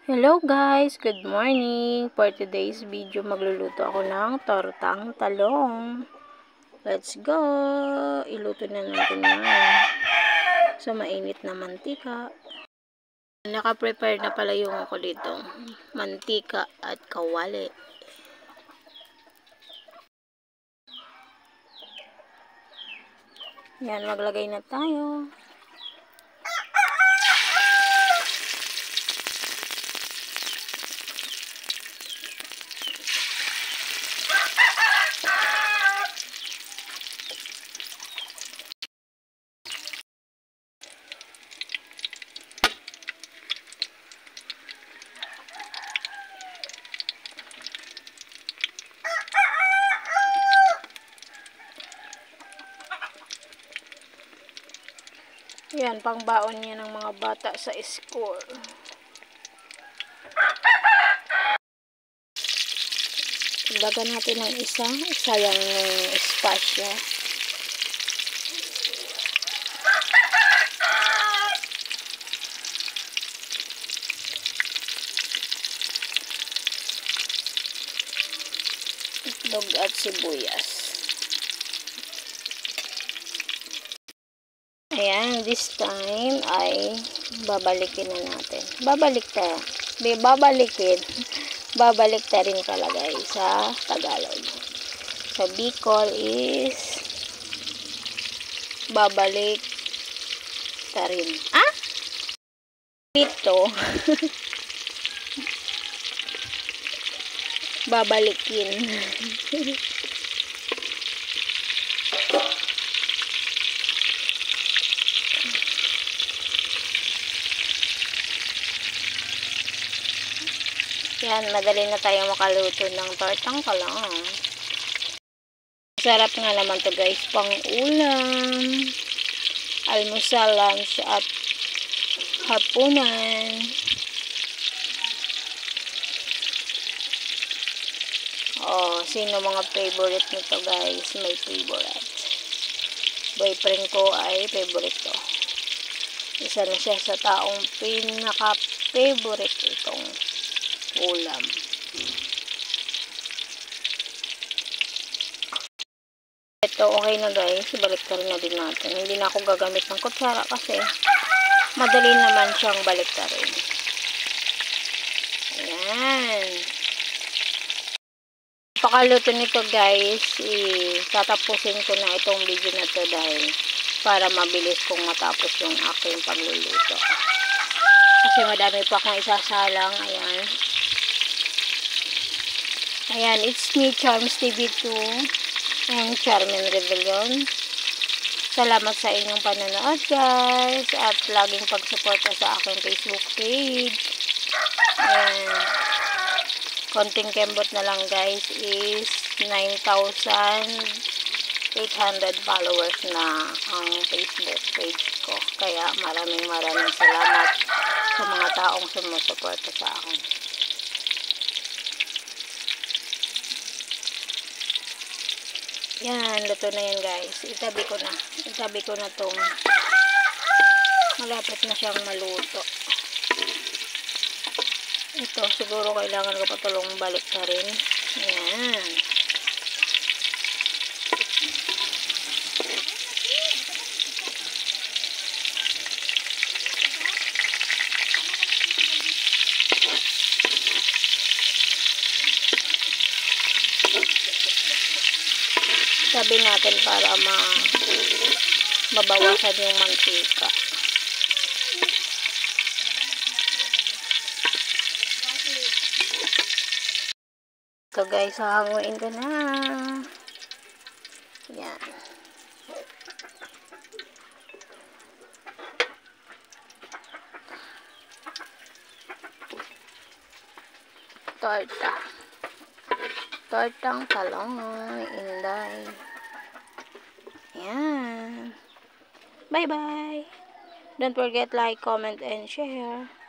Hello guys, good morning. For today's video, magluluto ako ng tortang talong. Let's go! Iluto na natin yan. So, mainit na mantika. Naka-prepare na pala yung ako dito. Mantika at kawali. Yan, maglagay na tayo. Yan, pangbaon niya ng mga bata sa school. Ilagyan natin ng isa. Sayang yung espasyo. Itlog at sibuyas. Ayan, this time ay babalikin na natin. Babalik ta rin pala guys sa Tagalog. Sa Bicol is babalik ta rin. Ah? Ito. Babalikin. Yan, madali na tayo makaluto ng tortang talong. Sarap nga naman to guys, pang ulam, almusal, lunch at hapunan. Oh, sino mga favorite nito guys? May favorite. Boyfriend ko ay favorite to. Isa na siya sa taong pinaka-favorite itong ulam. Ito, okay na guys. Balik na din natin. Hindi na ako gagamit ng kutsara kasi madali naman siyang balik rin. Ayan. Pakaluto nito guys, tatapusin ko na itong video na to dahil para mabilis kong matapos yung aking pagluluto. Kasi madami pa akong isasalang. Ayan. Ayan, it's me, Charms TV2 and Charmin Rebellion. Salamat sa inyong panonood guys at laging pagsuporta sa aking Facebook page. Ayan. Konting kembot na lang guys is 9,800 followers na ang Facebook page ko. Kaya maraming salamat sa mga taong sumusuporta sa akin. Yan, luto na yan guys. Itabi ko na tong malapit na siyang maluto. Ito, siguro kailangan ko patulong balik na rin. Ayan. Sabi natin para mabawasan yung mantika. So guys, hahanguin ko na. Yan. Tortang talong, inday. Yan. Bye bye. Don't forget like, comment and share.